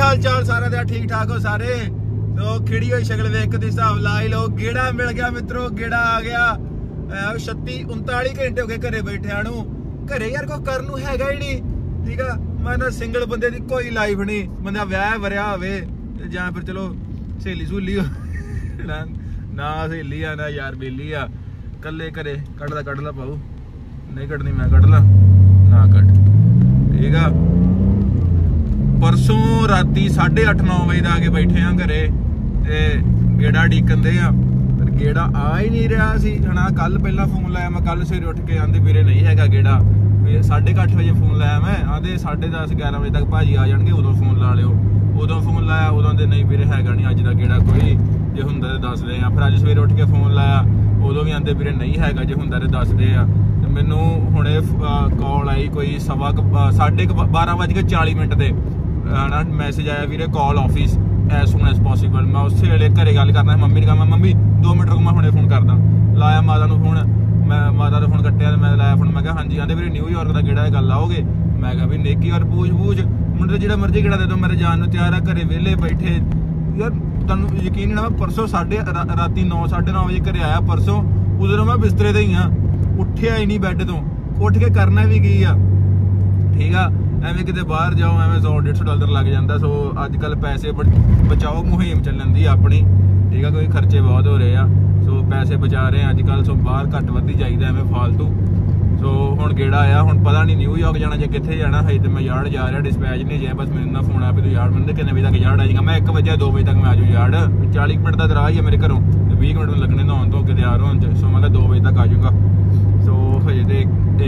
हाल चाल सारे दा ठीक ठाक हो सारे? तो खिड़ी हुई शक्ल वेख के हिसाब ला ही लो। गेड़ा मिल गया मित्रों, गेड़ा आ गया। 36-39 घंटे हो गए घरे बैठे नू। घरे यार कोई करन नू हैगा ही नहीं, ठीक है। मैं ना सिंगल बंदे दी कोई लाइफ नहीं, बंदा विआह वरिया होवे जां फिर चलो सहेली सूली हो ना सहेली आ ना यार बेली आ, कल्ले घरे कड़ ला पाऊ, नहीं कटनी मैं कट ला ना कट, ठीक है। परसों राती 8:30-9 बजे आके बैठे हैं घरे ते गेड़ा डीकन दे आ, पर गेड़ा आ ही नहीं रहा सी। हना कल पहला फोन लाया मैं, कल सवेरे उठ के आंदे वीरे नहीं हैगा गेड़ा। 8:30 बजे फोन लाया मैं, आंदे 10:30-11 बजे तक भाजी आ जाएंगे, उदों फोन ला लियो। उदों फोन लाया उदों दे नहीं वीरे हैगा नहीं अज दा गेड़ा कोई, जे हुंदा ते दस दे आ। फिर अज सवेरे उठ के फोन लाया उदों भी आंदे वीरे नहीं हैगा, जे हुंदा ते दस दे आ। ते मैनू हुणे कॉल आई कोई 12:40 ते ना मैसेज आया वीरे call office as soon as possible. मैं उस वेले घरे गल करना, मम्मी ने कहा मम्मी 2 मिनट रुक मैं हुणे फोन करदा। लाया माता नूं फोन, मैं माता का फोन कट्टिया, मैं लाया फोन, मैं कहा हाँ जी। आंदे वीरे न्यूयॉर्क का गेड़ा गल आओगे? मैं कहा भी नेकी और पूछ मुंडे जो मर्जी गेड़ा दे दो, मेरे जान नूं तैयार आ। घरे वेले बैठे यार, तुहानूं यकीन ना, परसों राती 9-9:30 बजे घरे आया परसों, उधरों मैं बिस्तरे ते ही हाँ, उठिया ही नहीं बैड तो। उठ के करना भी की आ, ठीक आ। एवें किते बाहर जाओ एवें $100-150 लग जाता। सो अजकल पैसे बचाओ मुहिम चलन दी अपनी, ठीक है। कोई खर्चे बहुत हो रहे हैं, सो पैसे बचा रहे हैं अजकल। सो बाहर घट वध ही जाइदा एवें फालतू। सो हुण गेड़ा आया, हुण पता नहीं न्यूयॉर्क जाना जे कित्थे जाना। हजे तो मैं यार्ड जा रहा, डिस्पैच नहीं जाए, बस मेरे ना फोन आया भी तू यार्ड मैंने कितने बजे तक यार्ड आ जाएगा। मैं 1 बजे 2 बजे तक मैं आ जाऊँ यार्ड, 40 मिनट का राह ही है मेरे घरों, 20 मिनट में लगने नहाउण धो के तैयार होने च। सो मैं 2 बजे तक आ जाऊँगा। सो हजे तो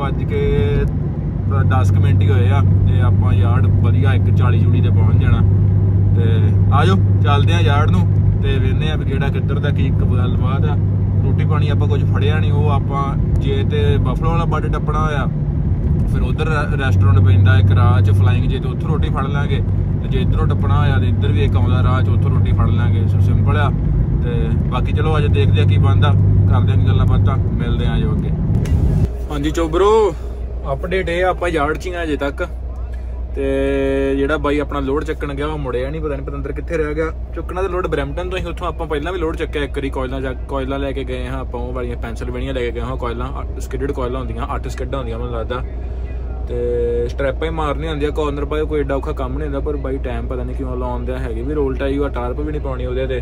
1:10 मिनट ही होए आ, ते आपां यार्ड वधिया 1:40 ते पहुँच जाना। ते आ जाओ चलदे आ यार्ड नूं ते वेखने आ भी गेड़ा किधर दा की गलबात आ। रोटी पानी आपां कुछ फड़िया नहीं, वो आपां जे ते बफलो वाला बड टप्पना होया फिर उधर रेस्टोरेंट पैंदा एक राह च फ्लाइंग, जे तो उत्थों रोटी फड़ लांगे। ते जे इधरों टप्पना होया ते इधर भी एक आउंदा राह च, उत्थों रोटी फड़ लांगे। सो सिंपल आ। ते बाकी चलो अज देखदे आ की बनदा, करदे आ गल्लां बातां, मिलदे आ जो अगे। हाँ जी चोबरो, अपडेट है आप यार्ड च ही अजे तक। ते जेड़ा बाई अपना लोड चक्कन गया वो मुड़िया नहीं, पता नहीं पतंदर कित्थे रह गया। चुकना तो लोड ब्रैम्पटन तो ही, उत्थों आपां पहलां भी लोड चक्किया एक वारी। कोयला लैके गए हाँ आपां, वो वालियां पेंसिलवेनिया लैके गए हाँ कोयला, स्किडेड कोयला होंदियां, 8 स्किडां होंदियां मैनूं लगदा। ते स्ट्रैपां ही मारनी होंदियां, कॉर्नर पाए कोई एडा औखा काम नहीं होंदा। पर बाई टाइम पता नहीं क्यों लाउण दिया हैगी भी, रोल टाई हुआ, टार्प भी नहीं पाउणी उहदे ते।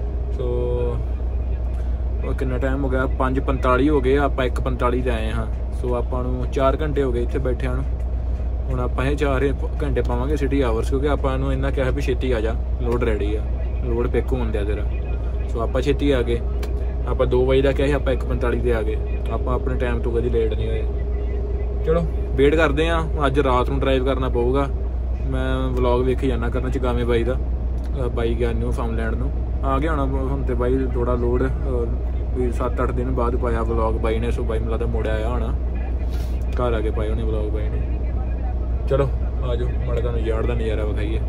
सो कितना टाइम हो गया, 5:45 हो गए, आपां 1:45 ते आए हाँ। सो आपां नूं 4 घंटे हो गए इत्थे बैठिਆਂ नूं। ਹੁਣ ਆਪਾਂ ਇਹ 4 ਘੰਟੇ ਪਾਵਾਂਗੇ ਸਿਟੀ ਆਵਰਸ, ਕਿਉਂਕਿ ਆਪਾਂ ਨੂੰ ਇੰਨਾ ਕਿਹਾ ਵੀ ਛੇਤੀ ਆ ਜਾ, ਲੋਡ ਰੈਡੀ ਆ, ਲੋਡ ਪਿਕ ਹੋਣ ਦਿਆ ਤੇਰਾ। ਸੋ ਆਪਾਂ ਛੇਤੀ ਆ ਗਏ। ਆਪਾਂ 2 ਵਜੇ ਦਾ ਕਿਹਾ ਸੀ, ਆਪਾਂ 1:45 ਤੇ ਆ ਗਏ। ਆਪਾਂ ਆਪਣੇ ਟਾਈਮ ਤੋਂ ਕਦੀ ਲੇਟ ਨਹੀਂ ਹੋਏ। ਚਲੋ ਵੇਟ ਕਰਦੇ ਆ, ਅੱਜ ਰਾਤ ਨੂੰ ਡਰਾਈਵ ਕਰਨਾ ਪਊਗਾ। ਮੈਂ ਵਲੌਗ ਵੇਖੀ ਜਾਣਾ ਕਰਨਾ ਚਗਾਵੇਂ ਬਾਈ ਦਾ, ਬਾਈ ਗਿਆ ਨਿਊ ਫਾਰਮਲੈਂਡ ਨੂੰ ਆ ਗਿਆ ਹੋਣਾ ਹੁਣ। ਤੇ ਬਾਈ ਥੋੜਾ ਲੋਡ ਵੀ 7-8 ਦਿਨ ਬਾਅਦ ਪਾਇਆ ਵਲੌਗ ਬਾਈ ਨੇ। ਸੋ ਬਾਈ ਮੈਨੂੰ ਲੱਗਦਾ ਮੁੜਿਆ ਆਇਆ ਹੋਣਾ, ਘਰ ਆ ਕੇ ਪਾਏ ਹੋਣੇ ਵਲੌਗ ਬਾਈ ਨੇ। चलो आ जाओ माड़ा तुहानूं यार्ड दा नज़ारा विखाइए।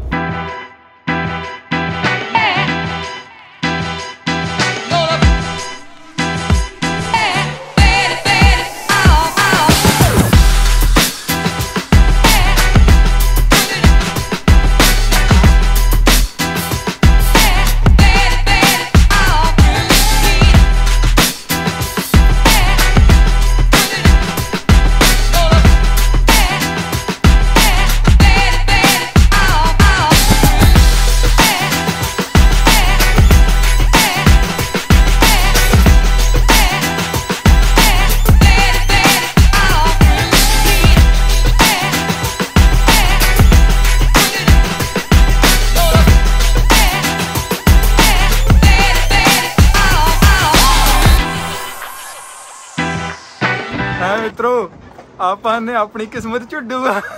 मित्रों ਆਪਾਂ ਨੇ अपनी किस्मत ਝੁੱਡੂ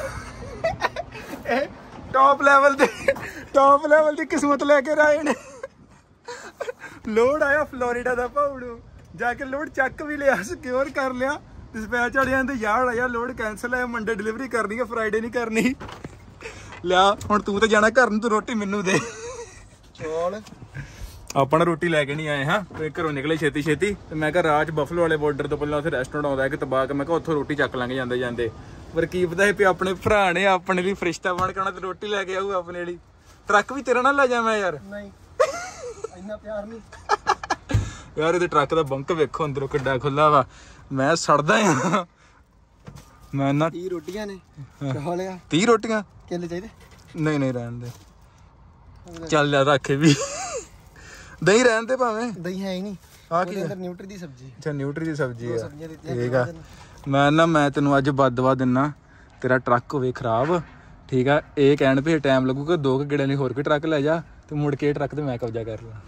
टॉप लेवल की किस्मत लेके आए ने। लोड आया फ्लोरिडा का भावड़ू, जाके लोड चक भी लिया, सिक्योर कर लिया। डिस्पैच वाले तो यार्ड आया, लोड कैंसल है, मंडे डिलीवरी करनी है, फ्राइडे नहीं करनी। लिया हुण तू तो जाना घर, तू रोटी मैनू दे। ਆਪਾਂ रोटी लैके नहीं आए हाँ, घरों निकले छेती छेती। तो मैं राह च बफलो वाले बॉर्डर तो पहले उत्थे रेस्टोरेंट आउंदा है तबाक, मैं उत्थों रोटी चक लांगे जांदे जांदे। पर की पता है भी अपने भरा ने अपने लिए फरिश्ता बन के आना, तो रोटी लैके आऊ अपने लिए। ਟਰੱਕ ਵੀ ਤੇਰਾ ਨਾਲ ਲੈ ਜਾਵਾਂ ਯਾਰ? ਨਹੀਂ ਇੰਨਾ ਪਿਆਰ ਨਹੀਂ ਯਾਰ। ਇਹਦੇ ਟਰੱਕ ਦਾ ਬੰਕ ਵੇਖੋ ਅੰਦਰੋਂ ਕਿੱਡਾ ਖੁੱਲਾ ਵਾ। ਮੈਂ ਸੜਦਾ ਆ। ਮੈਂ ਨਾ 30 ਰੋਟੀਆਂ ਨੇ ਖਾ ਲਿਆ। 30 ਰੋਟੀਆਂ ਕੇਲੇ ਚਾਹੀਦੇ? ਨਹੀਂ ਨਹੀਂ ਰਹਿਣ ਦੇ। ਚੱਲ ਯਾਰ ਰੱਖੇ ਵੀ ਦਹੀਂ ਰਹਿਣ ਦੇ ਭਾਵੇਂ। ਦਹੀਂ ਹੈ ਹੀ ਨਹੀਂ। ਆ ਕੀ ਅੰਦਰ ਨਿਊਟਰੀ ਦੀ ਸਬਜ਼ੀ। ਅੱਛਾ ਨਿਊਟਰੀ ਦੀ ਸਬਜ਼ੀ ਆ। ਠੀਕ ਆ। ਮੈਂ ਤੈਨੂੰ ਅੱਜ ਬਦਦੁਆ ਦਿੰਨਾ। ਤੇਰਾ ਟਰੱਕ ਹੋਵੇ ਖਰਾਬ, ਠੀਕ ਆ। ਇਹ ਕਹਿਣ ਵੀ ਟਾਈਮ ਲੱਗੂਗਾ, 2 ਗੇੜਿਆਂ ਲਈ ਹੋਰ ਕੋਈ ਟਰੱਕ ਲੈ ਜਾ ਤੇ ਮੁੜ ਕੇ ਟਰੱਕ ਤੇ ਮੈਂ ਕਬਜ਼ਾ ਕਰ ਲਾਂ।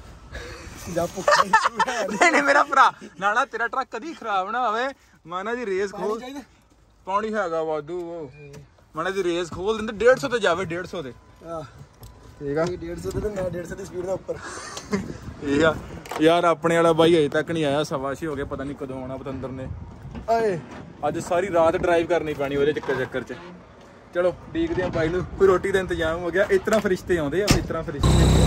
ਨਹੀਂ ਮੇਰਾ ਭਰਾ ਨਾ ਤੇਰਾ ਟਰੱਕ ਕਦੀ ਖਰਾਬ ਨਾ ਹੋਵੇ। ਮਾਨਾ ਦੀ ਰੇਸ ਖੋਲ। ਪਾਣੀ ਹੈਗਾ ਵਾਧੂ। ਮਾਨਾ ਦੀ ਰੇਸ ਖੋਲ ਦਿੰਦੇ 150 ਤੇ ਜਾਵੇ 150 ਤੇ। ਠੀਕ ਆ। 150 ਤੇ ਮੈਂ 150 ਦੀ ਸਪੀਡ ਦਾ ਉੱਪਰ। ਠੀਕ ਆ ਯਾਰ। ਆਪਣੇ ਵਾਲਾ ਬਾਈ ਅਜੇ ਤੱਕ ਨਹੀਂ ਆਇਆ। 6:15 ਹੋ ਗਏ, ਪਤਾ ਨਹੀਂ ਕਦੋਂ ਆਉਣਾ ਪਤੰਦਰ ਨੇ। ਆਏ ਅੱਜ ਸਾਰੀ ਰਾਤ ਡਰਾਈਵ ਕਰਨੀ ਪੈਣੀ ਉਹਦੇ ਚੱਕਰ ਚ। ਚਲੋ ਦੇਖਦੇ ਆ ਬਾਈ ਨੂੰ ਕੋਈ ਰੋਟੀ ਦਾ ਇੰਤਜ਼ਾਮ ਹੋ ਗਿਆ। ਇਸ ਤਰ੍ਹਾਂ ਫਰਿਸ਼ਤੇ ਆਉਂਦੇ ਆ, ਇਸ ਤਰ੍ਹਾਂ ਫਰਿਸ਼ਤੇ।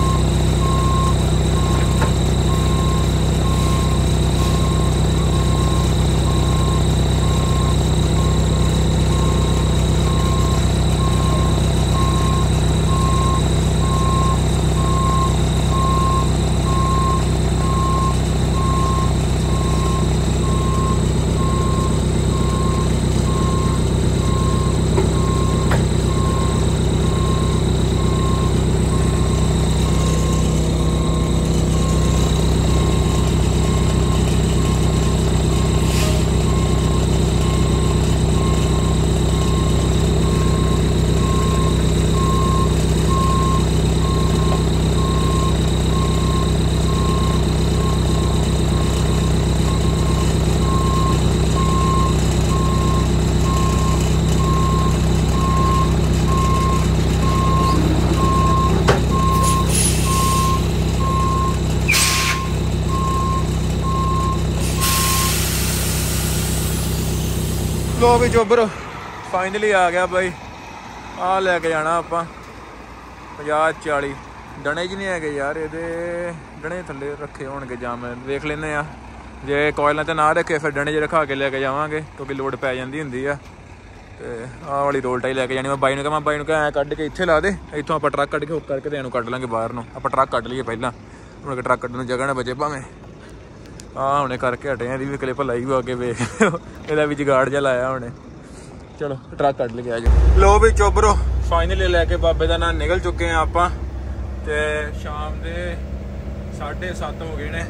ਲੋ ਵੀ ਚੋਬਰ ਫਾਈਨਲੀ ਆ ਗਿਆ ਬਾਈ। ਆ ਲੈ ਕੇ ਜਾਣਾ ਆਪਾਂ 50-40 ਡਣੇ ਜੀ ਨਹੀਂ ਹੈਗੇ ਯਾਰ। ਇਹਦੇ ਡਣੇ ਥੱਲੇ ਰੱਖੇ ਹੋਣਗੇ ਜਾਂ ਮੈਂ ਵੇਖ ਲੈਂਦੇ ਆ। ਜੇ ਕੋਇਲਾਂ ਤੇ ਨਾ ਰੱਖੇ ਫਿਰ ਡਣੇ 'ਚ ਰਖਾ ਕੇ ਲੈ ਕੇ ਜਾਵਾਂਗੇ ਕਿਉਂਕਿ ਲੋਡ ਪੈ ਜਾਂਦੀ ਹੁੰਦੀ ਆ। ਤੇ ਆਹ ਵਾਲੀ ਰੋਲਟਾ ਹੀ ਲੈ ਕੇ ਜਾਣੀ। ਮੈਂ ਬਾਈ ਨੂੰ ਕਹਾਂ, ਬਾਈ ਨੂੰ ਕਹਾਂ ਐਂ ਕੱਢ ਕੇ ਇੱਥੇ ਲਾ ਦੇ। ਇੱਥੋਂ ਆਪਾਂ ਟਰੱਕ ਕੱਢ ਕੇ ਹੁੱਕ ਕਰਕੇ ਤੇ ਇਹਨੂੰ ਕੱਢ ਲਾਂਗੇ ਬਾਹਰ ਨੂੰ। ਆਪਾਂ ਟਰੱਕ ਕੱਢ ਲਈਏ ਪਹਿਲਾਂ, ਹੁਣ ਟਰੱਕ ਕੱਢਣ ਨੂੰ ਜਗ੍ਹਾ ਨਾ ਬਚੇ ਭਾਵੇਂ। ਆਹ ਹੁਣੇ ਕਰਕੇ ਹਟੇ ਆ। ਇਹਦੀ ਵੀ ਕਲਿੱਪ ਲਾਈ ਹੋ ਅੱਗੇ ਵੇਖ। ਇਹਦਾ ਵੀ ਜਗਾੜ ਜਿਹਾ ਲਾਇਆ ਹੁਣੇ। ਚਲੋ ਟਰੱਕ ਕੱਢ ਲਿਆ ਜੀ। ਲੋ ਵੀ ਚੋਬਰੋ ਫਾਈਨਲੀ ਲੈ ਕੇ ਬਾਬੇ ਦਾ ਨਾਂ ਨਿਕਲ ਚੁੱਕੇ ਆ ਆਪਾਂ। ਤੇ ਸ਼ਾਮ ਦੇ 7:30 ਹੋ ਗਏ ਨੇ।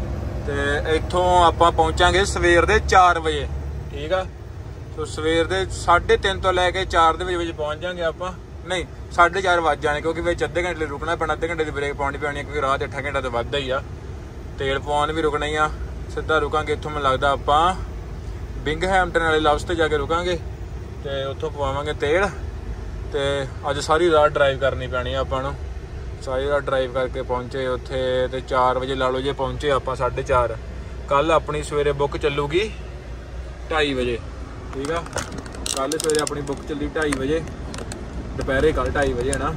ਤੇ ਇੱਥੋਂ ਆਪਾਂ ਪਹੁੰਚਾਂਗੇ ਸਵੇਰ ਦੇ 4 ਵਜੇ। ਠੀਕ ਆ। ਸੋ ਸਵੇਰ ਦੇ 3:30 ਤੋਂ ਲੈ ਕੇ 4 ਦੇ ਵਿੱਚ ਪਹੁੰਚ ਜਾਾਂਗੇ ਆਪਾਂ। ਨਹੀਂ 4:30 ਵੱਜ ਜਾਣੇ ਕਿਉਂਕਿ ਵਿੱਚ ਅੱਧੇ ਘੰਟੇ ਲਈ ਰੁਕਣਾ ਪੈਣਾ। ਅੱਧੇ ਘੰਟੇ ਦੀ ਬ੍ਰੇਕ ਪਾਉਣੀ ਪੈਣੀ ਕਿਉਂਕਿ ਰਾਹ 8 ਘੰਟਾ ਤਾਂ ਵੱਧਦਾ ਹੀ ਆ। ਤੇਲ ਪਵਾਉਣ ਵੀ ਰੁਕਣਾ ਹੀ ਆ। ਸਿੱਧਾ ਰੁਕਾਂਗੇ ਇੱਥੋਂ ਮੈਨੂੰ ਲੱਗਦਾ ਆਪਾਂ ਬਿੰਗਹੈਮਟਨ ਵਾਲੇ ਲਵਸ ਤੇ ਜਾ ਕੇ ਰੁਕਾਂਗੇ ਤੇ ਉੱਥੋਂ ਪਵਾਵਾਂਗੇ ਤੇਲ। ਤੇ ਅੱਜ ਸਾਰੀ ਰਾਤ ਡਰਾਈਵ ਕਰਨੀ ਪੈਣੀ ਆ ਆਪਾਂ ਨੂੰ। ਸਾਰੀ ਰਾਤ ਡਰਾਈਵ ਕਰਕੇ ਪਹੁੰਚੇ ਉੱਥੇ ਤੇ 4 ਵਜੇ ਲਾ ਲਓ ਜੇ ਪਹੁੰਚੇ ਆਪਾਂ 4:30। ਕੱਲ ਆਪਣੀ ਸਵੇਰੇ ਬੁੱਕ ਚੱਲੂਗੀ 2:30 ਵਜੇ। ਠੀਕ ਆ। ਕੱਲ ਸਵੇਰੇ ਆਪਣੀ ਬੁੱਕ ਚੱਲੀ 2:30 ਵਜੇ ਦੁਪਹਿਰੇ। ਕੱਲ 2:30 ਵਜੇ ਹੈ ਨਾ।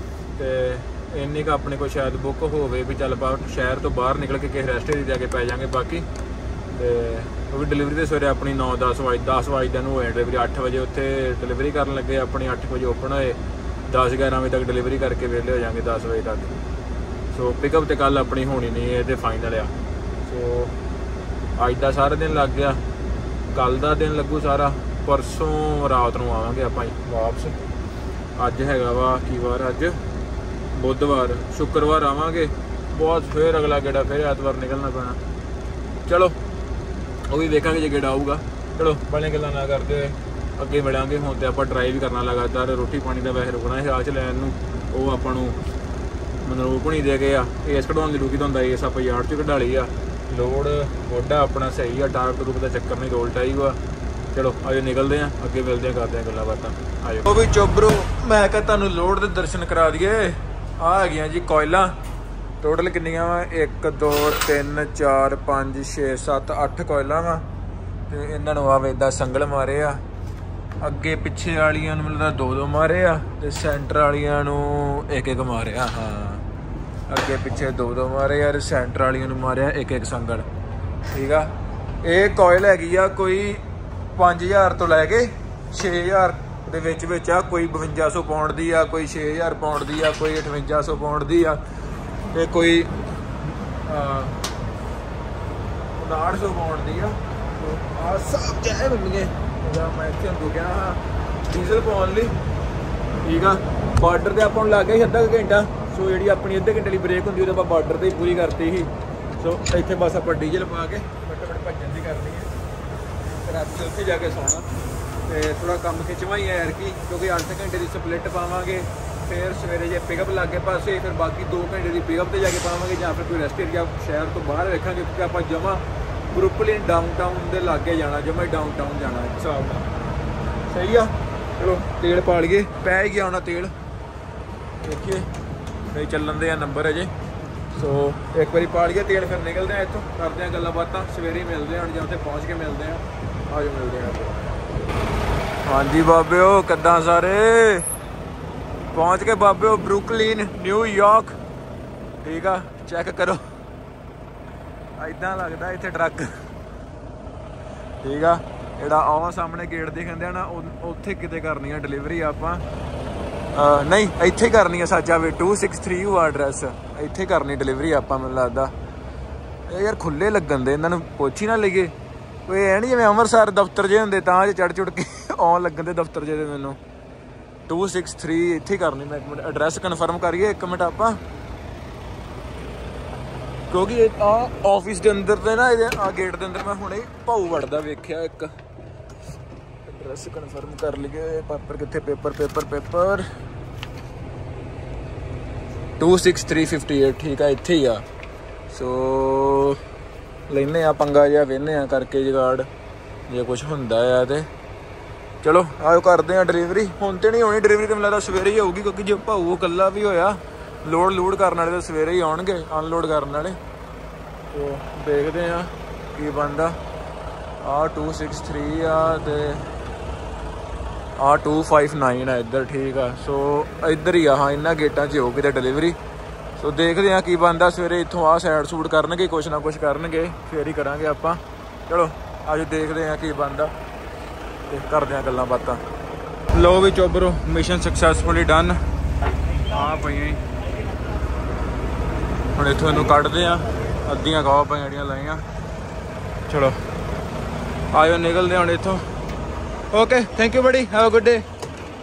ਤੇ ਇੰਨੀ ਕੁ ਆਪਣੇ ਕੋਲ ਸ਼ਾਇਦ ਬੁੱਕ ਹੋਵੇ ਵੀ ਚੱਲ ਆਪਾਂ ਸ਼ਹਿਰ ਤੋਂ ਬਾਹਰ ਨਿਕਲ ਕੇ ਕਿਸੇ ਰੈਸਟੋਰੈਂਟ 'ਤੇ ਜਾ ਕੇ ਪੈ ਜਾਵਾਂਗੇ। ਬਾਕੀ ਤੇ ਕਿਉਂਕਿ ਡਿਲੀਵਰੀ ਦੇ ਸਵੇਰੇ ਆਪਣੀ 9-10 ਵਜੇ ਨੂੰ ਹੋਏ। ਡਿਲੀਵਰੀ 8 ਵਜੇ ਉੱਥੇ ਡਿਲੀਵਰੀ ਕਰਨ ਲੱਗੇ। ਆਪਣੀ 8 ਵਜੇ ਓਪਨ ਹੋਏ। 10-11 ਵਜੇ ਤੱਕ ਡਿਲੀਵਰੀ ਕਰਕੇ ਵਿਹਲੇ ਹੋ ਜਾਵਾਂਗੇ 10 ਵਜੇ ਤੱਕ। ਸੋ ਪਿਕਅਪ ਤੇ ਕੱਲ ਆਪਣੀ ਹੋਣੀ ਨਹੀਂ। ਇਹ ਤੇ ਫਾਈਨਲ ਆ। ਸੋ ਅੱਜ ਦਾ ਸਾਰਾ ਦਿਨ ਲੱਗ ਗਿਆ। ਕੱਲ ਦਾ ਦਿਨ ਲੱਗੂ ਸਾਰਾ। ਪਰਸੋਂ ਰਾਤ ਨੂੰ ਆਵਾਂਗੇ ਆਪਾਂ ਵਾਪਸ। ਅੱਜ ਹੈਗਾ ਵਾ ਕੀ ਵਾਰ? ਅੱਜ ਬੁੱਧਵਾਰ। ਸ਼ੁੱਕਰਵਾਰ ਆਵਾਂਗੇ। ਬਹੁਤ ਫਿਰ ਅਗਲਾ ਗੇੜਾ ਫਿਰ ਐਤਵਾਰ ਨਿਕਲਣਾ ਪੈਣਾ। ਚਲੋ ਉਹ ਵੀ ਦੇਖਾਂਗੇ ਜੇ ਗੇੜਾ ਆਊਗਾ। ਚਲੋ ਬਾਲੀਆਂ ਗੱਲਾਂ ਨਾ ਕਰਦੇ ਹੋਏ ਅੱਗੇ ਮਿਲਾਂਗੇ। ਹੁਣ ਤੇ ਆਪਾਂ ਡਰਾਈਵ ਕਰਨਾ ਲਗਾਤਾਰ। ਰੋਟੀ ਪਾਣੀ ਦਾ ਵੈਸੇ ਰੁਕਣਾ ਹੈ ਆਹ ਲੈਣ ਨੂੰ। ਉਹ ਆਪਾਂ ਨੂੰ ਮਨਰੂਪ ਨਹੀਂ ਦੇ ਗਏ ਆ। ਏਸ ਕਢਾਉਣ ਦੀ ਰੁਕੀ ਤਾਂ ਹੁੰਦਾ। ਏਸ ਆਪਾਂ ਯਾਰਡ 'ਚ ਕਢਾ ਲਈ ਆ। ਲੋਡ ਗੋਡਾ ਆਪਣਾ ਸਹੀ ਆ। ਟਾਰਕ ਰੁਕ ਦਾ ਚੱਕਰ ਨਹੀਂ। ਰੋਲ ਟਾਈ ਵਾ। ਚਲੋ ਆਜੋ ਨਿਕਲਦੇ ਆ ਅੱਗੇ, ਮਿਲਦੇ ਆ, ਕਰਦੇ ਆ ਗੱਲਾਂ ਬਾਤਾਂ। ਆਜੋ ਉਹ ਵੀ ਚੋਬਰੋ ਮੈਂ ਕਿਹਾ ਤੁਹਾਨੂੰ ਲੋਡ ਦੇ ਦਰਸ਼ਨ ਕਰਾ ਦਈਏ। ਆਹ ਹੈਗੀਆਂ ਜੀ ਕੋਇਲਾਂ। ਟੋਟਲ ਕਿੰਨੀਆਂ ਵਾ? 1 2 3 4 5 6 7 8 ਕੋਇਲਾਂ ਵਾ। ਤੇ ਇਹਨਾਂ ਨੂੰ ਆਵੇ ਇੱਦਾਂ ਸੰਗਲ ਮਾਰੇ ਆ। ਅੱਗੇ ਪਿੱਛੇ ਵਾਲੀਆਂ ਨੂੰ ਮਤਲਬ 2-2 ਮਾਰੇ ਆ ਤੇ ਸੈਂਟਰ ਵਾਲੀਆਂ ਨੂੰ 1-1 ਮਾਰਿਆ। ਹਾਂ ਅੱਗੇ ਪਿੱਛੇ 2-2 ਮਾਰੇ ਆ। ਸੈਂਟਰ ਵਾਲੀਆਂ ਨੂੰ ਮਾਰਿਆ 1-1 ਸੰਗਲ। ਠੀਕ ਆ। ਇਹ ਕੋਇਲ ਹੈਗੀ ਆ ਕੋਈ 5000 ਤੋਂ ਲੈ ਕੇ 6000 ਦੇ ਵਿੱਚ ਆ। ਕੋਈ 5200 ਪਾਉਂਡ ਦੀ ਆ, ਕੋਈ 6000 ਪਾਉਂਡ ਦੀ ਆ, ਕੋਈ 5800 ਪਾਉਂਡ ਦੀ ਆ, ਤੇ ਕੋਈ 5900 ਪਾਉਂਡ ਦੀ ਆ। ਆ ਸਭ ਚਾਹੇ ਮਿਲਣਗੇ। ਮੈਂ ਇੱਥੇ ਰੁਕਿਆ ਹਾਂ ਡੀਜ਼ਲ ਪਾਉਣ ਲਈ, ਠੀਕ ਆ। ਬਾਰਡਰ ਤੇ ਆਪਾਂ ਨੂੰ ਲੱਗ ਗਿਆ ਸੀ ਅੱਧਾ ਘੰਟਾ। ਸੋ ਜਿਹੜੀ ਆਪਣੀ ਅੱਧੇ ਘੰਟੇ ਲਈ ਬ੍ਰੇਕ ਹੁੰਦੀ ਉਹ ਆਪਾਂ ਬਾਰਡਰ ਤੇ ਹੀ ਪੂਰੀ ਕਰਤੀ ਸੀ। ਸੋ ਇੱਥੇ ਬਸ ਆਪਾਂ ਡੀਜ਼ਲ ਪਾ ਕੇ ਫਟਾਫਟ ਭੱਜਣ ਦੀ ਕਰਨੀ ਹੈ, ਰਾਤੀ ਉੱਥੇ ਜਾ ਕੇ ਸੌਣਾ। ਤੇ ਥੋੜਾ ਕੰਮ ਖਿੱਚਵਾ ਹੀ ਹੈ ਯਾਰ ਕੀ, ਕਿਉਂਕਿ 8 ਘੰਟੇ ਦੀ ਸਪਲਿੱਟ ਪਾਵਾਂਗੇ, ਫਿਰ ਸਵੇਰੇ ਜੇ ਪਿਕਅਪ ਲਾਗੇ ਪਾਸੇ, ਫਿਰ ਬਾਕੀ 2 ਘੰਟੇ ਦੀ ਪਿਕਅਪ ਤੇ ਜਾ ਕੇ ਪਾਵਾਂਗੇ, ਜਾਂ ਫਿਰ ਕੋਈ ਰੈਸਟ ਏਰੀਆ ਸ਼ਹਿਰ ਤੋਂ ਬਾਹਰ ਵੇਖਾਂਗੇ, ਕਿਉਂਕਿ ਆਪਾਂ ਜਮਾ ਬਰੁਕਲਿਨ ਡਾਊਨਟਾਊਨ ਦੇ ਲਾਗੇ ਜਾਣਾ, ਜਮਾ ਹੀ ਡਾਊਨਟਾਊਨ ਜਾਣਾ ਹਿਸਾਬ ਨਾਲ। ਸਹੀ ਆ। ਚਲੋ ਤੇਲ ਪਾ ਲਈਏ, ਪੈ ਹੀ ਗਿਆ ਹੋਣਾ ਤੇਲ, ਦੇਖੀਏ ਨਹੀਂ ਚੱਲਣ ਦੇ ਆ ਨੰਬਰ ਅਜੇ। ਸੋ ਇੱਕ ਵਾਰੀ ਪਾ ਲਈਏ ਤੇਲ, ਫਿਰ ਨਿਕਲਦੇ ਆ ਇੱਥੋਂ, ਕਰਦੇ ਆ ਗੱਲਾਂ ਬਾਤਾਂ, ਸਵੇਰੇ ਮਿਲਦੇ ਆ। ਹੁਣ ਜਾਂ ਉੱਥੇ ਪਹੁੰਚ ਕੇ ਮਿਲਦੇ ਆ, ਆਜੋ ਮਿਲਦੇ ਆ। ਹਾਂਜੀ ਬਾਬਿਓ, ਕਿੱਦਾਂ ਸਾਰੇ? ਪਹੁੰਚ ਕੇ ਬਾਬਿਓ ਬਰੁਕਲਿਨ, ਨਿਊਯਾਰਕ, ਠੀਕ ਆ। ਚੈੱਕ ਕਰੋ, ਏਦਾਂ ਲੱਗਦਾ ਇੱਥੇ ਟਰੱਕ, ਠੀਕ ਆ। ਜਿਹੜਾ ਆਹ ਸਾਹਮਣੇ ਗੇਟ ਦਿਖਣ ਦਿਆ ਨਾ, ਉੱਥੇ ਕਿਤੇ ਕਰਨੀ ਆ ਡਿਲੀਵਰੀ ਆਪਾਂ। ਨਹੀਂ ਇੱਥੇ ਕਰਨੀ ਆ, ਸੱਚ ਆਵੇ 263 ਐਡਰੈਸ, ਇੱਥੇ ਕਰਨੀ ਡਿਲੀਵਰੀ ਆਪਾਂ। ਮੈਨੂੰ ਲੱਗਦਾ ਇਹ ਯਾਰ ਖੁੱਲੇ ਲੱਗਣ ਦੇ, ਇਹਨਾਂ ਨੂੰ ਪੁੱਛ ਹੀ ਨਾ ਲਈਏ। ਕੋਈ ਐ ਨਹੀਂ ਜਿਵੇਂ ਅੰਮ੍ਰਿਤਸਰ ਦਫ਼ਤਰ ਜੇ ਹੁੰਦੇ ਤਾਂ ਜੇ ਚੜ ਕੇ ਆਉਣ ਲੱਗਣ ਦੇ ਦਫ਼ਤਰ ਜੇ ਦੇ। ਮੈਨੂੰ 263 ਇੱਥੇ ਕਰਨੀ। ਮੈਂ ਇੱਕ ਮਿੰਟ ਐਡਰੈਸ ਕਨਫਰਮ ਕਰੀਏ, ਇੱਕ ਮਿੰਟ ਆਪਾਂ, ਕਿਉਂਕਿ ਆਹ ਆਫਿਸ ਦੇ ਅੰਦਰ ਤੇ ਨਾ, ਇਹਦੇ ਆ ਗੇਟ ਦੇ ਅੰਦਰ ਮੈਂ ਹੁਣੇ ਭਾਊ ਵੜਦਾ ਵੇਖਿਆ ਇੱਕ। ਐਡਰੈਸ ਕਨਫਰਮ ਕਰ ਲਈਏ। ਪੇਪਰ ਕਿੱਥੇ? ਪੇਪਰ 26358, ਠੀਕ ਆ, ਇੱਥੇ ਹੀ ਆ। ਸੋ ਲੈਨੇ ਆ ਪੰਗਾ ਜਿਹਾ, ਵੇਹਨੇ ਆ ਕਰਕੇ ਜੁਗਾੜ, ਜੇ ਕੁਛ ਹੁੰਦਾ ਆ ਤੇ। ਚਲੋ ਆਓ ਕਰਦੇ ਆ ਡਿਲੀਵਰੀ। ਹੁਣ ਤੇ ਨਹੀਂ ਹੋਣੀ ਡਿਲੀਵਰੀ, ਤੇ ਮੈਨੂੰ ਲੱਗਦਾ ਸਵੇਰੇ ਹੀ ਹੋਊਗੀ, ਕਿਉਂਕਿ ਜੇ ਭਾਊ ਇਕੱਲਾ ਵੀ ਹੋਇਆ, ਲੋਡ ਕਰਨ ਵਾਲੇ ਤਾਂ ਸਵੇਰੇ ਹੀ ਆਉਣਗੇ, ਅਨਲੋਡ ਕਰਨ ਵਾਲੇ। ਸੋ ਦੇਖਦੇ ਆ ਕੀ ਬਣਦਾ। ਆਹ 263 ਆ ਤੇ ਆਹ 259 ਆ ਇੱਧਰ, ਠੀਕ ਆ। ਸੋ ਇੱਧਰ ਹੀ ਆ, ਹਾਂ ਇਹਨਾਂ ਗੇਟਾਂ 'ਚ ਹੋਊਗੀ ਤਾਂ ਡਿਲੀਵਰੀ। ਸੋ ਦੇਖਦੇ ਆ ਕੀ ਬਣਦਾ ਸਵੇਰੇ। ਇੱਥੋਂ ਆਹ ਸਾਈਡ ਸੂਟ ਕਰਨਗੇ, ਕੁਛ ਨਾ ਕੁਛ ਕਰਨਗੇ, ਫੇਰ ਹੀ ਕਰਾਂਗੇ ਆਪਾਂ। ਚਲੋ ਅੱਜ ਦੇਖਦੇ ਆ ਕੀ ਬਣਦਾ ਤੇ ਕਰਦੇ ਆ ਗੱਲਾਂ ਬਾਤਾਂ। ਲੋ ਵੀ ਚੋਬਰੋ, ਮਿਸ਼ਨ ਸਕਸੈਸਫੁਲੀ ਡਨ। ਆ ਪਈਆਂ ਹੀ ਹੁਣ ਇੱਥੋਂ ਇਹਨੂੰ ਕੱਢਦੇ ਆ, ਅੱਧੀਆਂ ਗਾਵਾਂ ਪਈਆਂ ਜਿਹੜੀਆਂ ਲਾਈਆਂ। ਚਲੋ ਆਇਓ ਨਿਕਲਦੇ ਹੁਣ ਇੱਥੋਂ। ਓਕੇ, ਥੈਂਕ ਯੂ ਬੜੀ, ਹੈਵ ਅ ਗੁੱਡ ਡੇ।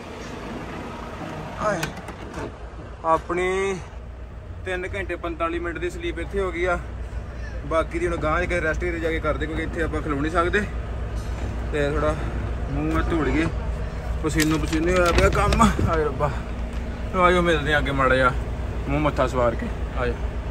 ਆਪਣੀ 3 ਘੰਟੇ 45 ਮਿੰਟ ਦੀ ਸਲੀਪ ਇੱਥੇ ਹੋ ਗਈ ਆ। ਬਾਕੀ ਦੀ ਹੁਣ ਗਾਂਹ ਕੇ ਰੈਸਟ ਏਰੀਆ ਜਾ ਕੇ ਕਰਦੇ, ਕਿਉਂਕਿ ਇੱਥੇ ਆਪਾਂ ਖਲੋ ਨਹੀਂ ਸਕਦੇ। ਤੇ ਥੋੜਾ ਮੂੰਹ ਧੋ ਲਈਏ, ਪਸੀਨੇ ਹੋਇਆ ਪਿਆ ਕੰਮ। ਆਏ ਰੱਬਾ, ਆਇਓ ਮਿਲਦੇ ਆ ਅੱਗੇ ਮਾੜਾ ਜਿਹਾ ਮੂੰਹ ਮੱਥਾ ਸਵਾਰ ਕੇ। ਆਜੋ।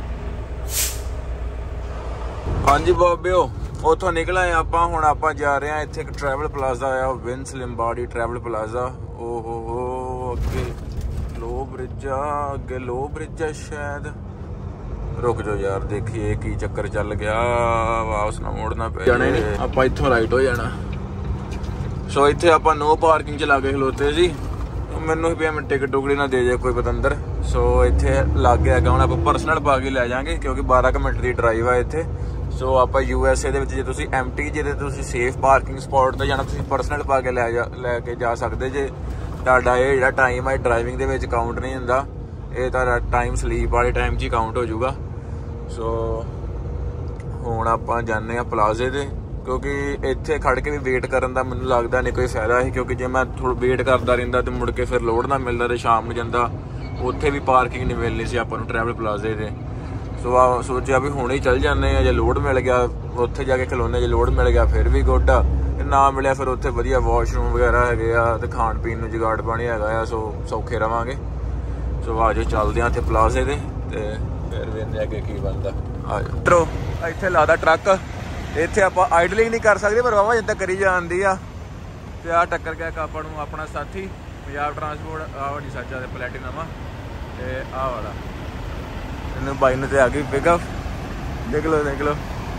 ਹਾਂਜੀ ਬਾਬਿਓ, ਉੱਥੋਂ ਨਿਕਲ ਆਏ ਆਪਾਂ। ਹੁਣ ਆਪਾਂ ਜਾ ਰਹੇ ਹਾਂ, ਇੱਥੇ ਇੱਕ ਟਰੈਵਲ ਪਲਾਜ਼ਾ ਆਇਆ, ਵਿੰਸ ਲਿੰਬਾਰਡੀ ਟਰੈਵਲ ਪਲਾਜ਼ਾ। ਓਹੋ, ਅੱਗੇ ਲੋ ਬ੍ਰਿਜ ਆ, ਅੱਗੇ ਲੋ ਬ੍ਰਿਜ ਆ ਸ਼ਾਇਦ। ਰੁਕ ਜਾਓ ਯਾਰ, ਦੇਖੀਏ ਕੀ ਚੱਕਰ ਚੱਲ ਗਿਆ। ਵਾਪਸ ਨਾ ਮੋੜਨਾ ਪੈ ਜਾਣਾ, ਨਹੀਂ ਆਪਾਂ ਇੱਥੋਂ ਰਾਈਟ ਹੋ ਜਾਣਾ। ਸੋ ਇੱਥੇ ਆਪਾਂ ਨੋ ਪਾਰਕਿੰਗ 'ਚ ਲਾ ਕੇ ਖਲੋਤੇ ਸੀ। ਮੈਨੂੰ ਵੀ ਮੈਂ ਟਿਕਟ ਟੁਕੜੀ ਨਾ ਦੇ ਜੇ ਕੋਈ ਪਤੰਦਰ। ਸੋ ਇੱਥੇ ਲੱਗ ਹੈਗਾ, ਹੁਣ ਆਪਾਂ ਪਰਸਨਲ ਪਾ ਕੇ ਲੈ ਜਾਵਾਂਗੇ, ਕਿਉਂਕਿ 12 ਮਿੰਟ ਦੀ ਡਰਾਈਵ ਆ ਇੱਥੇ। ਸੋ ਆਪਾਂ USA ਦੇ ਵਿੱਚ ਜੇ ਤੁਸੀਂ MT ਜੇ ਤੁਸੀਂ ਸੇਫ ਪਾਰਕਿੰਗ ਸਪੌਟ 'ਤੇ ਜਾਣਾ, ਤੁਸੀਂ ਪਰਸਨਲ ਪਾ ਕੇ ਲੈ ਕੇ ਜਾ ਸਕਦੇ ਜੇ। ਤੁਹਾਡਾ ਇਹ ਜਿਹੜਾ ਟਾਈਮ ਹੈ ਡਰਾਈਵਿੰਗ ਦੇ ਵਿੱਚ ਕਾਊਂਟ ਨਹੀਂ ਹੁੰਦਾ, ਇਹ ਤੁਹਾਡਾ ਟਾਈਮ ਸਲੀਪ ਵਾਲੇ ਟਾਈਮ 'ਚ ਹੀ ਕਾਊਂਟ ਹੋ ਜਾਊਗਾ। ਸੋ ਹੁਣ ਆਪਾਂ ਜਾਂਦੇ ਹਾਂ ਪਲਾਜ਼ੇ 'ਤੇ, ਕਿਉਂਕਿ ਇੱਥੇ ਖੜ੍ਹ ਕੇ ਵੀ ਵੇਟ ਕਰਨ ਦਾ ਮੈਨੂੰ ਲੱਗਦਾ ਨਹੀਂ ਕੋਈ ਫਾਇਦਾ ਸੀ, ਕਿਉਂਕਿ ਜੇ ਮੈਂ ਥੋੜਾ ਵੇਟ ਕਰਦਾ ਰਹਿੰਦਾ ਤੇ ਮੁੜ ਕੇ ਫਿਰ ਲੋਡ ਨਾ ਮਿਲਦਾ ਤੇ ਸ਼ਾਮ ਨੂੰ ਜਾਂਦਾ, ਉੱਥੇ ਵੀ ਪਾਰਕਿੰਗ ਨਹੀਂ ਮਿਲਣੀ ਸੀ ਆਪਾਂ ਨੂੰ ਟਰੈਵਲ ਪਲਾਜ਼ੇ 'ਤੇ। ਸੋ ਆ ਸੋਚਿਆ ਵੀ ਹੁਣੇ ਹੀ ਚੱਲ ਜਾਂਦੇ ਆ, ਜੇ ਲੋਡ ਮਿਲ ਗਿਆ ਉੱਥੇ ਜਾ ਕੇ ਖਲੋਨੇ, ਜੇ ਲੋਡ ਮਿਲ ਗਿਆ ਫਿਰ ਵੀ ਗੁੱਡ ਆ, ਨਾ ਮਿਲਿਆ ਫਿਰ ਉੱਥੇ ਵਧੀਆ ਵਾਸ਼ਰੂਮ ਵਗੈਰਾ ਹੈਗੇ ਆ ਤੇ ਖਾਣ ਪੀਣ ਨੂੰ ਜੁਗਾੜ ਪਾਣੀ ਹੈਗਾ ਆ। ਸੋ ਸੌਖੇ ਰਵਾਂਗੇ। ਸੋ ਆ ਜਾਓ ਚੱਲਦੇ ਆ ਇੱਥੇ ਪਲਾਜ਼ੇ 'ਤੇ ਤੇ ਫਿਰ ਵੇਖਦੇ ਅੱਗੇ ਕੀ ਬਣਦਾ। ਆ ਜਾਓ ਟਰੋ, ਇੱਥੇ ਲਾਦਾ ਟਰੱਕ। ਇੱਥੇ ਆਪਾਂ ਆਈਡਲਿੰਗ ਨਹੀਂ ਕਰ ਸਕਦੇ, ਪਰ ਵਾਵਾ ਜਿੱਦਾਂ ਕਰੀ ਜਾਂਦੀ ਆ। ਤੇ ਆਹ ਟੱਕਰ ਗਿਆ ਆਪਾਂ ਨੂੰ ਆਪਣਾ ਸਾਥੀ ਪੰਜਾਬ ਟਰਾਂਸਪੋਰਟ, ਆਹ ਨਹੀਂ ਸੱਚਾ ਤੇ ਪਲੈਟੀਨਮ ਆ, ਤੇ ਆਹ ਵਾਲਾ ਇਹਨੂੰ ਬਾਈ ਨੂੰ ਤੇ ਆ ਗਈ ਪਿਕਅਪ। ਦੇਖ ਲਓ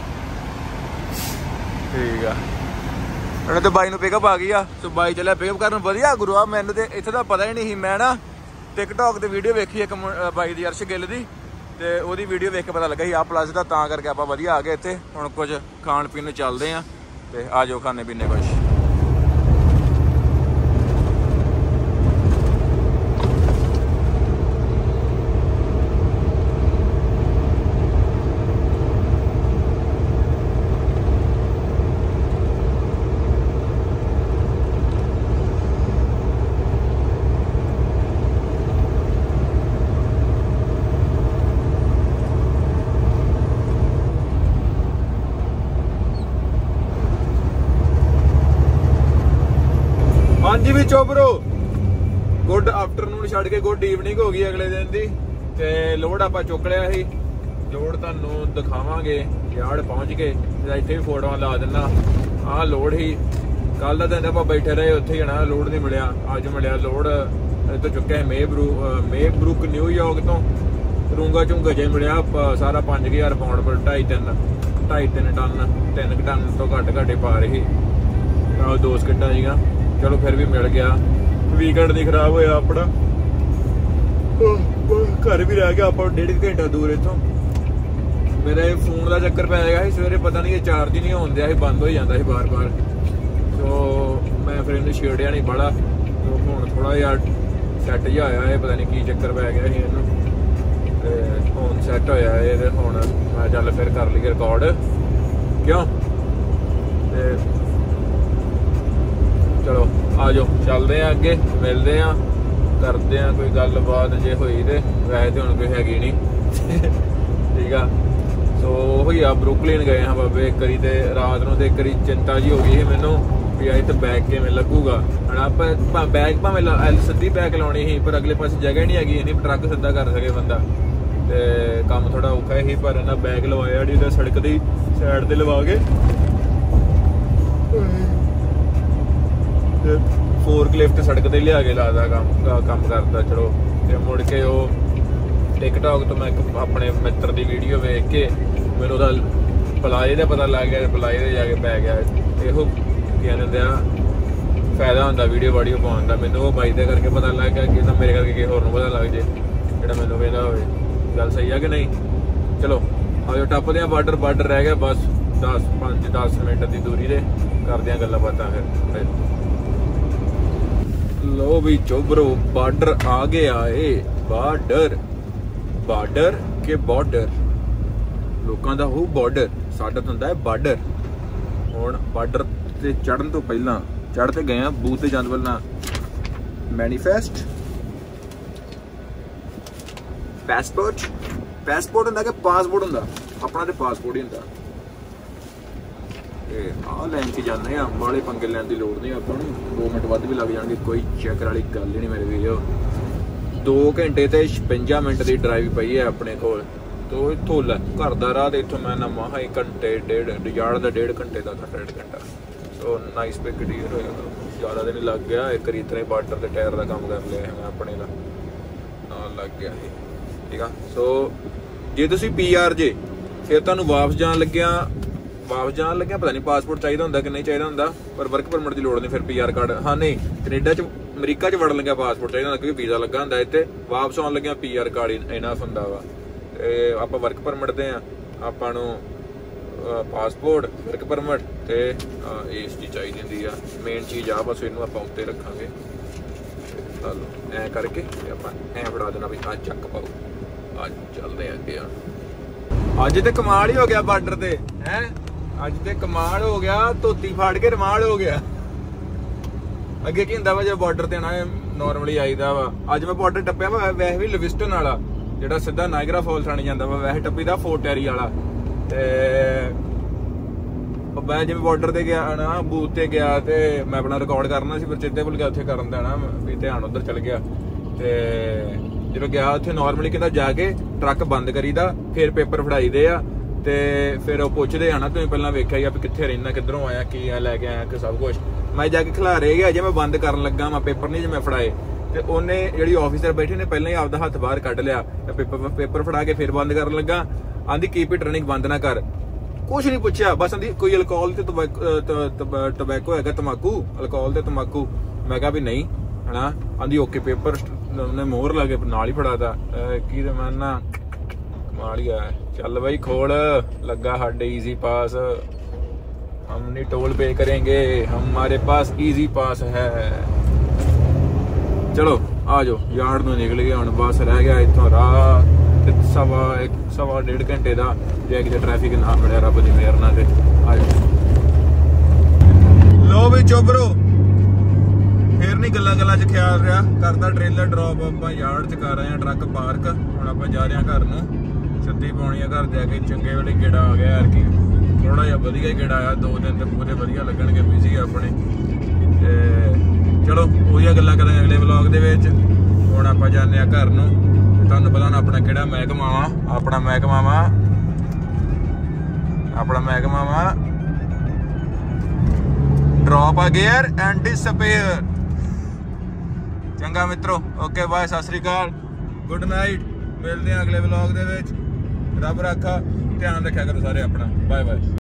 ਠੀਕ ਆ, ਉਹਨੇ ਤੇ ਬਾਈ ਨੂੰ ਪਿਕਅਪ ਆ ਗਈ ਆ। ਸੋ ਬਾਈ ਚੱਲਿਆ ਪਿਕਅਪ ਕਰਨ। ਵਧੀਆ ਗੁਰੂ ਆ, ਮੈਨੂੰ ਤੇ ਇੱਥੇ ਦਾ ਪਤਾ ਹੀ ਨਹੀਂ ਸੀ। ਮੈਂ ਨਾ ਟਿਕਟੋਕ ਤੇ ਵੀਡੀਓ ਵੇਖੀ ਇੱਕ ਬਾਈ ਦੀ, ਅਰਸ਼ ਗਿੱਲ ਦੀ, ਤੇ ਉਹਦੀ ਵੀਡੀਓ ਵੇਖ ਕੇ ਪਤਾ ਲੱਗਾ ਸੀ ਆਹ ਪਲਾਜ਼ੇ ਦਾ, ਤਾਂ ਕਰਕੇ ਆਪਾਂ ਵਧੀਆ ਆ ਗਏ ਇੱਥੇ। ਹੁਣ ਕੁਝ ਖਾਣ ਪੀਣ ਨੂੰ ਚੱਲਦੇ ਆ ਤੇ ਆ ਜਾਓ ਖਾਣੇ ਪੀਣੇ ਕੁਛ। ਹਾਂਜੀ ਵੀ ਚੋਬਰੋ ਗੁੱਡ ਆਫਟਰਨੂਨ ਛੱਡ ਕੇ ਗੁੱਡ ਈਵਨਿੰਗ ਹੋ ਗਈ ਅਗਲੇ ਦਿਨ ਦੀ ਤੇ ਲੋਡ ਆਪਾਂ ਚੁੱਕ ਲਿਆ ਸੀ ਲੋਡ ਤੁਹਾਨੂੰ ਦਿਖਾਵਾਂਗੇ ਯਾਰਡ ਪਹੁੰਚ ਕੇ ਇੱਥੇ ਵੀ ਫੋਟੋਆਂ ਲਾ ਦਿੰਦਾ ਆਹ ਲੋਡ ਹੀ ਕੱਲ ਦਾ ਦਿਨ ਆਪਾਂ ਬੈਠੇ ਰਹੇ ਉੱਥੇ ਹੀ ਨਾ ਲੋਡ ਨਹੀਂ ਮਿਲਿਆ ਅੱਜ ਮਿਲਿਆ ਲੋਡ ਇੱਥੋਂ ਚੁੱਕਿਆ ਮੇਬਰੂਕ ਨਿਊਯਾਰਕ ਤੋਂ ਰੂੰਗਾ ਝੁੰਗਾ ਜੇ ਮਿਲਿਆ ਸਾਰਾ 5000 ਪਾਉਂਡ ਪਰ 2.5-3 ਟਨ 3 ਟਨ ਤੋਂ ਘੱਟ ਹੀ ਪਾ ਰਹੀ ਨਾਲ 2 ਸਕਿੱਟਾਂ ਸੀਗਾ ਚਲੋ ਫਿਰ ਵੀ ਮਿਲ ਗਿਆ ਵੀਕਐਂਡ ਨਹੀਂ ਖਰਾਬ ਹੋਇਆ ਆਪਣਾ ਘਰ ਵੀ ਰਹਿ ਗਿਆ ਆਪਾਂ 1.5 ਘੰਟਾ ਦੂਰ ਇੱਥੋਂ ਮੇਰੇ ਫੋਨ ਦਾ ਚੱਕਰ ਪੈ ਗਿਆ ਸੀ ਸਵੇਰੇ ਪਤਾ ਨਹੀਂ ਇਹ ਚਾਰਜ ਹੀ ਨਹੀਂ ਹੁੰਦਿਆ ਸੀ ਬੰਦ ਹੋ ਜਾਂਦਾ ਸੀ ਬਾਰ-ਬਾਰ ਸੋ ਮੈਂ ਫਿਰ ਇਹਨੂੰ ਛੇੜਿਆ ਨਹੀਂ ਬੜਾ ਹੁਣ ਥੋੜਾ ਜਿਹਾ ਸੈੱਟ ਜਿਹਾ ਹੋਇਆ ਇਹ ਪਤਾ ਨਹੀਂ ਕੀ ਚੱਕਰ ਪੈ ਗਿਆ ਸੀ ਇਹਨੂੰ ਤੇ ਹੁਣ ਸੈੱਟ ਹੋਇਆ ਇਹ ਤੇ ਹੁਣ ਮੈਂ ਚੱਲ ਫਿਰ ਕਰ ਲਈ ਰਿਕਾਰਡ ਕਿਉਂ ਤੇ ਚਲੋ ਆ ਜਾਓ ਚੱਲਦੇ ਆ ਅੱਗੇ ਮਿਲਦੇ ਆ ਕਰਦੇ ਆ ਕੋਈ ਗੱਲਬਾਤ ਜੇ ਹੋਈ ਤੇ ਵੈਸੇ ਤੇ ਹੁਣ ਕੋਈ ਹੈਗੀ ਨਹੀਂ ਠੀਕ ਆ ਸੋ ਉਹੀ ਆ ਬਰੁਕਲਿਨ ਗਏ ਹਾਂ ਬਾਬੇ ਇੱਕ ਵਾਰੀ ਤੇ ਰਾਤ ਨੂੰ ਤੇ ਇੱਕ ਵਾਰੀ ਚਿੰਤਾ ਜੀ ਹੋ ਗਈ ਸੀ ਮੈਨੂੰ ਵੀ ਆਏ ਤੇ ਬੈਗ ਕਿਵੇਂ ਲੱਗੂਗਾ ਹਣਾ ਆਪਾਂ ਬੈਗ ਭਾਵੇਂ ਸਿੱਧੀ ਬੈਗ ਲਾਉਣੀ ਸੀ ਪਰ ਅਗਲੇ ਪਾਸੇ ਜਗ੍ਹਾ ਨਹੀਂ ਹੈਗੀ ਨਹੀਂ ਟਰੱਕ ਸਿੱਧਾ ਕਰ ਸਕੇ ਬੰਦਾ ਤੇ ਕੰਮ ਥੋੜਾ ਔਖਾ ਸੀ ਪਰ ਇਹਨਾਂ ਬੈਗ ਲਵਾਇਆ ਜਿਹੜੀ ਉਹਦਾ ਸੜਕ ਦੀ ਸਾਈਡ ਤੇ ਲਵਾ ਕੇ ਤੇ ਫੋਰਕਲਿਫਟ ਸੜਕ ਤੇ ਲਿਆ ਕੇ ਲਾਦਾ ਕੰਮ ਕਰਦਾ ਚਲੋ ਤੇ ਮੁੜ ਕੇ ਉਹ ਟਿਕਟੌਕ ਤੋਂ ਮੈਂ ਇੱਕ ਆਪਣੇ ਮਿੱਤਰ ਦੀ ਵੀਡੀਓ ਵੇਖ ਕੇ ਮੈਨੂੰ ਉਹਦਾ ਪਲਾਏ ਦਾ ਪਤਾ ਲੱਗ ਗਿਆ ਪਲਾਏ ਤੇ ਜਾ ਕੇ ਪੈ ਗਿਆ ਇਹੋ ਕਹਿੰਦੇ ਆ ਫਾਇਦਾ ਹੁੰਦਾ ਵੀਡੀਓ ਵਾਡੀਓ ਪਾਉਣ ਦਾ ਮੈਨੂੰ ਉਹ ਬਾਈ ਦੇ ਕਰਕੇ ਪਤਾ ਲੱਗ ਗਿਆ ਕਿ ਮੇਰੇ ਕਰਕੇ ਕਿਸੇ ਹੋਰ ਨੂੰ ਪਤਾ ਲੱਗ ਜੇ ਜਿਹੜਾ ਮੈਨੂੰ ਕਹਿੰਦਾ ਹੋਵੇ ਗੱਲ ਸਹੀ ਆ ਕਿ ਨਹੀਂ ਚਲੋ ਆਜੋ ਟੱਪਦੇ ਆ ਬਾਰਡਰ ਰਹਿ ਗਿਆ ਬਸ 5-10 ਮਿੰਟ ਦੀ ਦੂਰੀ ਦੇ ਕਰਦੇ ਆ ਗੱਲਾਂ ਬਾਤਾਂ ਫਿਰ ਲੋ ਵੀ ਚੋਬਰੋ ਬਾਰਡਰ ਆ ਗਿਆ ਏ ਬਾਰਡਰ ਕੇ ਬਾਰਡਰ ਲੋਕਾਂ ਦਾ ਉਹ ਬਾਰਡਰ ਸਾਡਾ ਤਾਂ ਹੁੰਦਾ ਹੈ ਬਾਰਡਰ ਹੁਣ ਬਾਰਡਰ ਤੇ ਚੜਨ ਤੋਂ ਪਹਿਲਾਂ ਚੜ ਤੇ ਗਏ ਆ ਬੂਥ ਤੇ ਜਾਣ ਪਹਿਲਾਂ ਮੈਨੀਫੈਸਟ ਪਾਸਪੋਰਟ ਹੁੰਦਾ ਕਿ ਪਾਸਪੋਰਟ ਹੁੰਦਾ ਆਪਣਾ ਤੇ ਪਾਸਪੋਰਟ ਹੀ ਹੁੰਦਾ ਇਹ ਆਹ ਲੈਣ ਚ ਜਾਂਦੇ ਆ ਵਾਲੇ ਪੰਗੇ ਲੈਣ ਦੀ ਲੋੜ ਨਹੀਂ ਆਪਾਂ ਨੂੰ 2 ਮਿੰਟ ਵੱਧ ਵੀ ਲੱਗ ਜਾਣਗੇ ਕੋਈ ਚੱਕਰ ਵਾਲੀ ਗੱਲ ਹੀ ਨਹੀਂ ਮੇਰੇ ਵੀਰੋ 2 ਘੰਟੇ ਤੇ 56 ਮਿੰਟ ਦੀ ਡਰਾਈਵ ਪਈ ਹੈ ਆਪਣੇ ਕੋਲ ਤੋ ਇੱਥੋਂ ਘਰ ਦਾ ਰਾਹ ਤੇ ਇੱਥੋਂ ਮੈਂ ਨਾ ਮਹਾ 1 ਘੰਟੇ ਯਾਰਡ ਦਾ 1.5 ਘੰਟੇ ਦਾ 1.5 ਘੰਟਾ ਸੋ ਨਾਈਸ ਪਿਕ ਡੀਰ ਹੋਇਆ ਜ਼ਿਆਦਾ ਦਿਨ ਲੱਗ ਗਿਆ ਇੱਕ ਰੀ ਇਤਨੇ ਬਾਰਡਰ ਤੇ ਟਾਇਰ ਦਾ ਕੰਮ ਕਰ ਲਿਆ ਮੈਂ ਆਪਣੇ ਦਾ ਨਾਲ ਲੱਗ ਗਿਆ ਇਹ ਠੀਕ ਆ ਸੋ ਜੇ ਤੁਸੀਂ PR ਜੇ ਫਿਰ ਤੁਹਾਨੂੰ ਵਾਪਸ ਜਾਣ ਲੱਗਿਆ ਪਤਾ ਨਹੀਂ ਪਾਸਪੋਰਟ ਚਾਹੀਦਾ ਹੁੰਦਾ ਕਿ ਨਹੀਂ ਚਾਹੀਦਾ ਹੁੰਦਾ ਪਰ ਵਰਕ ਪਰਮਿਟ ਦੀ ਲੋੜ ਨਹੀਂ ਫਿਰ PR ਕਾਰਡ ਹਾਂ ਨਹੀਂ ਕੈਨੇਡਾ ਚ ਅਮਰੀਕਾ ਚ ਵੜਨ ਲੱਗਿਆ ਪਾਸਪੋਰਟ ਚਾਹੀਦਾ ਹੁੰਦਾ ਕਿਉਂਕਿ ਵੀਜ਼ਾ ਲੱਗਾ ਹੁੰਦਾ ਇੱਥੇ ਵਾਪਸ ਆਉਣ ਲੱਗਿਆ PR ਕਾਰਡ ਇਨਾਫ ਹੁੰਦਾ ਵਾ ਤੇ ਆਪਾਂ ਵਰਕ ਪਰਮਿਟ ਦੇ ਆ ਆਪਾਂ ਨੂੰ ਪਾਸਪੋਰਟ ਵਰਕ ਪਰਮਿਟ ਤੇ ਇਸ ਚੀਜ਼ ਚਾਹੀਦੀ ਹੁੰਦੀ ਆ ਮੇਨ ਚੀਜ਼ ਆ ਬਸ ਇਹਨੂੰ ਆਪਾਂ ਉੱਤੇ ਰੱਖਾਂਗੇ ਚਲੋ ਐ ਕਰਕੇ ਆਪਾਂ ਐ ਫੜਾ ਦੇਣਾ ਵੀ ਆ ਚੱਕ ਪਾਓ ਅੱਜ ਚੱਲਦੇ ਆ ਅੱਗੇ ਅੱਜ ਤੇ ਕਮਾਲ ਹੀ ਹੋ ਗਿਆ ਬਾਰਡਰ ਤੇ ਹੈ ਅੱਜ ਤੇ ਕਮਾਲ ਹੋ ਗਿਆ ਧੋਤੀ ਫਾੜ ਕੇ ਰਮਾਲ ਹੋ ਗਿਆ ਅੱਗੇ ਕੀ ਹੁੰਦਾ ਵਾ ਜੇ ਬਾਰਡਰ ਤੇ ਨਾ ਨਾਰਮਲੀ ਆਈਦਾ ਵਾ ਅੱਜ ਮੈਂ ਬਾਰਡਰ ਟੱਪਿਆ ਵਾ ਵੈਸੇ ਵੀ ਲਿਵਿਸਟਨ ਵਾਲਾ ਜਿਹੜਾ ਸਿੱਧਾ ਨਾਇਗਰਾ ਫਾਲਸ ਥਾਣੀ ਜਾਂਦਾ ਵਾ ਵੈਸੇ ਟੱਪੀ ਦਾ ਫੋਰਟ ਟੈਰੀ ਵਾਲਾ ਤੇ ਮੈਂ ਜਿਵੇਂ ਬਾਰਡਰ ਤੇ ਗਿਆ ਨਾ ਬੂਥ ਤੇ ਗਿਆ ਤੇ ਮੈਂ ਆਪਣਾ ਰਿਕਾਰਡ ਕਰਨਾ ਸੀ ਪਰ ਚੇਤੇ ਭੁੱਲ ਗਿਆ ਉੱਥੇ ਕਰਨ ਦੇਣਾ ਵੀ ਧਿਆਨ ਉੱਧਰ ਚਲ ਗਿਆ ਤੇ ਜਦੋਂ ਗਿਆ ਉੱਥੇ ਨਾਰਮਲੀ ਕਹਿੰਦਾ ਜਾ ਕੇ ਟਰੱਕ ਬੰਦ ਕਰੀਦਾ ਫਿਰ ਪੇਪਰ ਫੜਾਈਦੇ ਆ ਤੇ ਫਿਰ ਉਹ ਪੁੱਛਦੇ ਆ ਨਾ ਤੁਸੀਂ ਪਹਿਲਾਂ ਵੇਖਿਆ ਜਾਂ ਵੀ ਕਿੱਥੇ ਰਹਿਣਾ ਕਿੱਧਰੋਂ ਆਇਆ ਕੀ ਆ ਲੈ ਕੇ ਆਇਆ ਕਿ ਸਭ ਕੁਝ ਮੈਂ ਜਾ ਕੇ ਖਿਲਾਰੇ ਗਿਆ ਜੇ ਮੈਂ ਬੰਦ ਕਰਨ ਲੱਗਾ ਮੈਂ ਪੇਪਰ ਨਹੀਂ ਜੇ ਮੈਂ ਫੜਾਏ ਤੇ ਉਹਨੇ ਜਿਹੜੀ ਆਫੀਸਰ ਬੈਠੇ ਨੇ ਪਹਿਲਾਂ ਹੀ ਆਪਦਾ ਹੱਥ ਬਾਹਰ ਕੱਢ ਲਿਆ ਪੇਪਰ ਫੜਾ ਕੇ ਫਿਰ ਬੰਦ ਕਰਨ ਲੱਗਾ ਆਂਦੀ ਕੀਪ ਇਟ ਰਨਿੰਗ ਬੰਦ ਨਾ ਕਰ ਕੁਛ ਨਹੀਂ ਪੁੱਛਿਆ ਬਸ ਆਂਦੀ ਕੋਈ ਅਲਕੋਹਲ ਤੇ ਟਬੈਕੋ ਹੈਗਾ ਤਮਾਕੂ ਅਲਕੋਹਲ ਤੇ ਤਮਾਕੂ ਮੈਂ ਕਿਹਾ ਵੀ ਨਹੀਂ ਹਨਾ ਆਂਦੀ ਓਕੇ ਪੇਪਰ ਉਹਨੇ ਮੋਹਰ ਲਾ ਕੇ ਨਾਲ ਹੀ ਫੜਾਤਾ ਕੀ ਤੇ ਮੈਂ ਨਾ ਕਮਾਲ ਹੀ ਆ ਚੱਲ ਬਾਈ ਖੋਲ ਲੱਗਾ ਸਾਡੇ ਈਜ਼ੀ ਪਾਸ हम नहीं टोल पे करेंगे हमारे पास इजी पास है चलो आ जाओ यार्ड ਨੂੰ ਨਿਕਲ ਗਏ ਹੁਣ ਬਸ ਰਹਿ ਗਿਆ ਇੱਥੋਂ ਰਾਹ ਤੇ ਸਵਾ 1.5 ਘੰਟੇ ਦਾ ਜੇ ਕਿਤੇ ਟ੍ਰੈਫਿਕ ਨਾ ਮਿਲਿਆ ਰੱਬ ਦੀ ਮਿਹਰ ਨਾਲ ਤੇ ਆ ਜਾਓ ਲੋ ਵੀ ਚੋਬਰੋ ਫੇਰ ਨਹੀਂ ਗੱਲਾਂ 'ਚ ਖਿਆਲ ਰਿਹਾ ਕਰਦਾ ਟ੍ਰੇਲਰ ਡ੍ਰੌਪ ਆਪਾਂ ਯਾਰਡ 'ਚ ਕਰ ਰਹੇ ਆ ਟਰੱਕ ਪਾਰਕ ਹੁਣ ਆਪਾਂ ਜਾ ਰਹੇ ਆ ਘਰ ਨੂੰ ਛੱਤੀ ਪਾਉਣੀ ਆ ਘਰ ਜਾ ਕੇ ਚੰਗੇ ਵੇਲੇ ਗੇੜਾ ਆ ਗਿਆ ਯਾਰ ਕੀ ਥੋੜਾ ਜਿਹਾ ਵਧੀਆ ਗੇੜਾ ਆਇਆ 2 ਦਿਨ ਤੇ ਪੂਰੇ ਵਧੀਆ ਲੱਗਣਗੇ ਬਿਜ਼ੀ ਆਪਣੇ ਤੇ ਚਲੋ ਉਹਦੀਆਂ ਗੱਲਾਂ ਕਰਾਂਗੇ ਅਗਲੇ ਵਲੌਗ ਦੇ ਵਿੱਚ। ਹੁਣ ਆਪਾਂ ਜਾਂਦੇ ਆ ਘਰ ਨੂੰ। ਤੁਹਾਨੂੰ ਪਤਾ ਹੁਣ ਆਪਣਾ ਕਿਹੜਾ ਮਹਿਕਮਾ ਵਾ, ਆਪਣਾ ਮਹਿਕਮਾ ਵਾ drop a gear and disappear. ਚੰਗਾ ਮਿੱਤਰੋ, ਓਕੇ ਬਾਏ, ਸਤਿ ਸ੍ਰੀ ਅਕਾਲ, ਗੁੱਡ ਨਾਈਟ। ਮਿਲਦੇ ਆ ਅਗਲੇ ਵਲੌਗ ਦੇ ਵਿੱਚ। ਰੱਬ ਰਾਖਾ, ਧਿਆਨ ਰੱਖਿਆ ਕਰੋ ਸਾਰੇ ਆਪਣਾ। Bye bye.